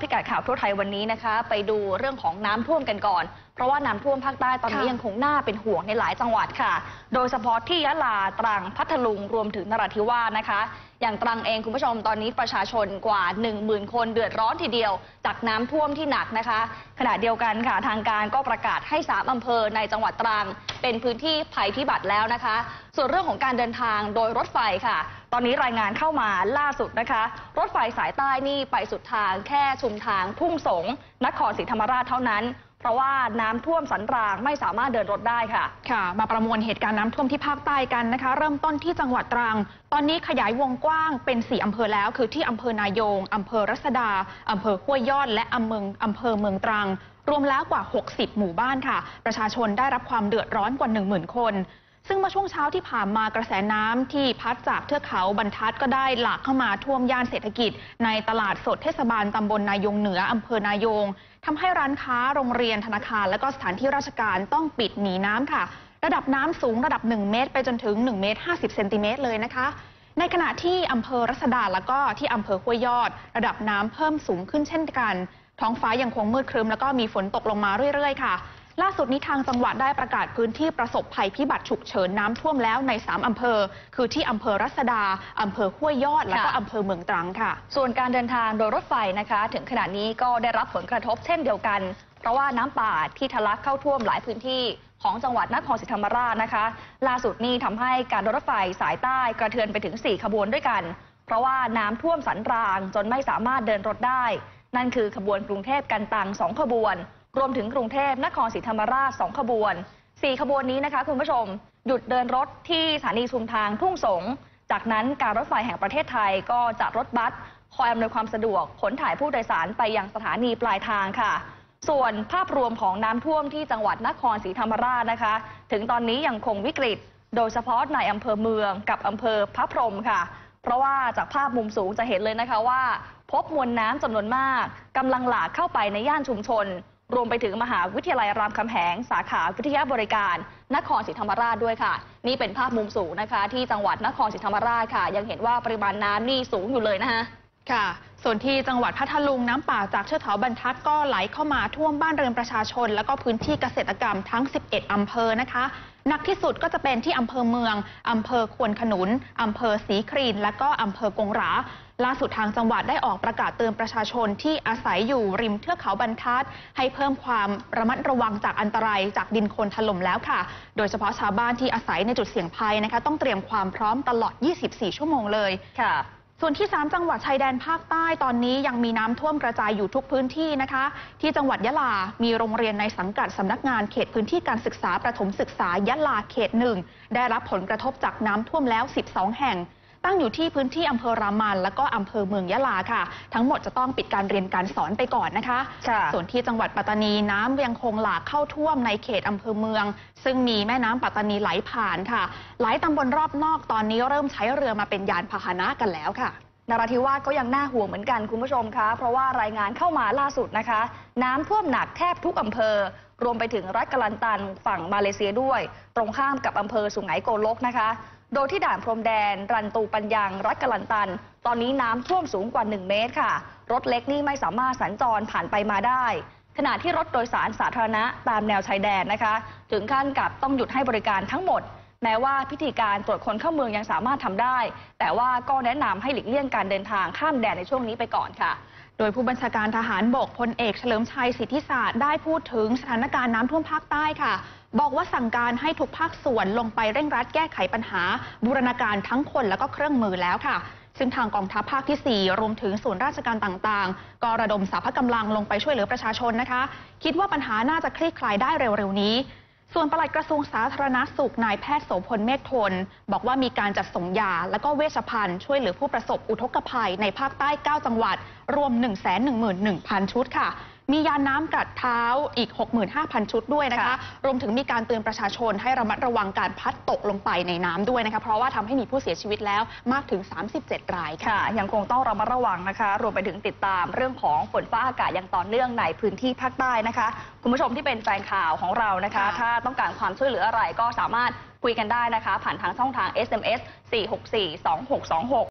พิกัดข่าวทั่วไทยวันนี้นะคะไปดูเรื่องของน้ำท่วมกันก่อนเพราะว่าน้ำท่วมภาคใต้ตอนนี้ยังคงน่าเป็นห่วงในหลายจังหวัดค่ะโดยเฉพาะที่ยะลาตรังพัทลุงรวมถึงนราธิวาสนะคะอย่างตรังเองคุณผู้ชมตอนนี้ประชาชนกว่า 10,000 คนเดือดร้อนทีเดียวจากน้ำท่วมที่หนักนะคะขณะเดียวกันค่ะทางการก็ประกาศให้3อำเภอในจังหวัดตรังเป็นพื้นที่ภัยพิบัติแล้วนะคะส่วนเรื่องของการเดินทางโดยรถไฟค่ะตอนนี้รายงานเข้ามาล่าสุดนะคะรถไฟสายใต้นี่ไปสุดทางแค่ชุมทางทุ่งสงนครศรีธรรมราชเท่านั้นเพราะว่าน้ำท่วมสันรางไม่สามารถเดินรถได้ค่ะมาประมวลเหตุการณ์น้ำท่วมที่ภาคใต้กันนะคะเริ่มต้นที่จังหวัดตรังตอนนี้ขยายวงกว้างเป็น4อำเภอแล้วคือที่อำเภอนายงอำเภอรัศดาอำเภอห้วยยอดและอำเภอเมืองตรังรวมแล้วกว่า60หมู่บ้านค่ะประชาชนได้รับความเดือดร้อนกว่า 10,000 คนซึ่งเมื่อช่วงเช้าที่ผ่านมากระแสน้ำที่พัดจากเทือกเขาบรรทัดก็ได้หลากเข้ามาท่วมย่านเศรษฐกิจในตลาดสดเทศบาลตำบลนายงเหนืออำเภอนายงทำให้ร้านค้าโรงเรียนธนาคารและก็สถานที่ราชการต้องปิดหนีน้ำค่ะระดับน้ำสูงระดับ1 เมตรไปจนถึง1 เมตร 50 เซนติเมตรเลยนะคะในขณะที่อำเภอรัศดาแล้วก็ที่อำเภอห้วยยอดระดับน้ำเพิ่มสูงขึ้นเช่นกันท้องฟ้ายังคงมืดครึ้มแล้วก็มีฝนตกลงมาเรื่อยๆค่ะล่าสุดนี้ทางจังหวัดได้ประกาศพื้นที่ประสบภัยพิบัติฉุกเฉินน้ำท่วมแล้วใน3อำเภอคือที่อำเภอรัศดาอำเภอห้วยยอดและก็อำเภอเมืองตรังค่ะส่วนการเดินทางโดยรถไฟนะคะถึงขณะนี้ก็ได้รับผลกระทบเช่นเดียวกันเพราะว่าน้ำป่าที่ทะลักเข้าท่วมหลายพื้นที่ของจังหวัดนครศรีธรรมราชนะคะล่าสุดนี้ทำให้การรถไฟสายใต้กระเทือนไปถึง4ขบวนด้วยกันเพราะว่าน้ำท่วมสันรางจนไม่สามารถเดินรถได้นั่นคือขบวนกรุงเทพกันตัง2ขบวนรวมถึงกรุงเทพนครศรีธรรมราช2ขบวน4ขบวนนี้นะคะคุณผู้ชมหยุดเดินรถที่สถานีชุมทางทุ่งสงจากนั้นการรถไฟแห่งประเทศไทยก็จัดรถบัสคอยอำนวยความสะดวกขนถ่ายผู้โดยสารไปยังสถานีปลายทางค่ะส่วนภาพรวมของน้ำท่วมที่จังหวัดนครศรีธรรมราชนะคะถึงตอนนี้ยังคงวิกฤตโดยเฉพาะในอำเภอเมืองกับอำเภอพระพรหมค่ะเพราะว่าจากภาพมุมสูงจะเห็นเลยนะคะว่าพบมวลน้ำจำนวนมากกำลังหลากเข้าไปในย่านชุมชนรวมไปถึงมหาวิทยาลัยรามคำแหงสาขาวิทยาบริการนครศรีธรรมราชด้วยค่ะนี่เป็นภาพมุมสูงนะคะที่จังหวัดนครศรีธรรมราชค่ะยังเห็นว่าปริมาณน้ำนี่สูงอยู่เลยนะคะค่ะส่วนที่จังหวัดพัทลุงน้ำป่าจากเทือกเขาบรรทัดก็ไหลเข้ามาท่วมบ้านเรือนประชาชนและก็พื้นที่เกษตรกรรมทั้ง11อำเภอนะคะหนักที่สุดก็จะเป็นที่อำเภอเมืองอำเภอควนขนุนอำเภอศรีครีนและก็อำเภอกงหราล่าสุดทางจังหวัดได้ออกประกาศเตือนประชาชนที่อาศัยอยู่ริมเทือกเขาบรรทัดให้เพิ่มความระมัดระวังจากอันตรายจากดินโคลนถล่มแล้วค่ะโดยเฉพาะชาวบ้านที่อาศัยในจุดเสี่ยงภัยนะคะต้องเตรียมความพร้อมตลอด24ชั่วโมงเลยค่ะส่วนที่3จังหวัดชายแดนภาคใต้ตอนนี้ยังมีน้ำท่วมกระจายอยู่ทุกพื้นที่นะคะที่จังหวัดยะลามีโรงเรียนในสังกัดสำนักงานเขตพื้นที่การศึกษาประถมศึกษายะลาเขต1ได้รับผลกระทบจากน้ำท่วมแล้ว12แห่งตั้งอยู่ที่พื้นที่อำเภอรามันและก็อำเภอเมืองยะลาค่ะทั้งหมดจะต้องปิดการเรียนการสอนไปก่อนนะคะส่วนที่จังหวัดปัตตานีน้ำยังคงหลากเข้าท่วมในเขตอำเภอเมืองซึ่งมีแม่น้ำปัตตานีไหลผ่านค่ะหลายตำบลรอบนอกตอนนี้เริ่มใช้เรือมาเป็นยานพาหนะกันแล้วค่ะนราธิวาสก็ยังน่าห่วงเหมือนกันคุณผู้ชมคะเพราะว่ารายงานเข้ามาล่าสุดนะคะน้ำท่วมหนักแทบทุกอำเภอรวมไปถึงรัฐกะลันตันฝั่งมาเลเซียด้วยตรงข้ามกับอำเภอสุไหงโกลกนะคะโดยที่ด่านพรมแดนรันตูปัญญังรัฐกะลันตันตอนนี้น้ำท่วมสูงกว่า1 เมตรค่ะรถเล็กนี่ไม่สามารถสัญจรผ่านไปมาได้ขณะที่รถโดยสารสาธารณะตามแนวชายแดนนะคะถึงขั้นกับต้องหยุดให้บริการทั้งหมดแม้ว่าพิธีการตรวจคนเข้าเมืองยังสามารถทำได้แต่ว่าก็แนะนำให้หลีกเลี่ยงการเดินทางข้ามแดนในช่วงนี้ไปก่อนค่ะโดยผู้บัญชาการทหารบกพลเอกเฉลิมชัยสิทธิศาสตร์ได้พูดถึงสถานการณ์น้ำท่วมภาคใต้ค่ะบอกว่าสั่งการให้ทุกภาคส่วนลงไปเร่งรัดแก้ไขปัญหาบูรณาการทั้งคนและก็เครื่องมือแล้วค่ะซึ่งทางกองทัพภาคที่4รวมถึงส่วนราชการต่างๆก็ระดมสรรพกำลังลงไปช่วยเหลือประชาชนนะคะคิดว่าปัญหาน่าจะคลี่คลายได้เร็วๆนี้ส่วนปลัดกระทรวงสาธารณสุขนายแพทย์โสพลเมฆทนบอกว่ามีการจัดส่งยาและก็เวชภัณฑ์ช่วยเหลือผู้ประสบอุทกภัยในภาคใต้9จังหวัดรวม 111,000 ชุดค่ะมียาน้ำกัดเท้าอีก 65,000 ชุดด้วยนะคะรวมถึงมีการเตือนประชาชนให้ระมัดระวังการพลัดตกลงไปในน้ำด้วยนะคะเพราะว่าทำให้มีผู้เสียชีวิตแล้วมากถึง37 รายค่ะยังคงต้องระมัดระวังนะคะรวมไปถึงติดตามเรื่องของฝนฟ้าอากาศอย่างต่อเนื่องในพื้นที่ภาคใต้นะคะคุณผู้ชมที่เป็นแฟนข่าวของเรานะคะถ้าต้องการความช่วยเหลืออะไรก็สามารถคุยกันได้นะคะผ่านทางช่องทาง SMS 4642626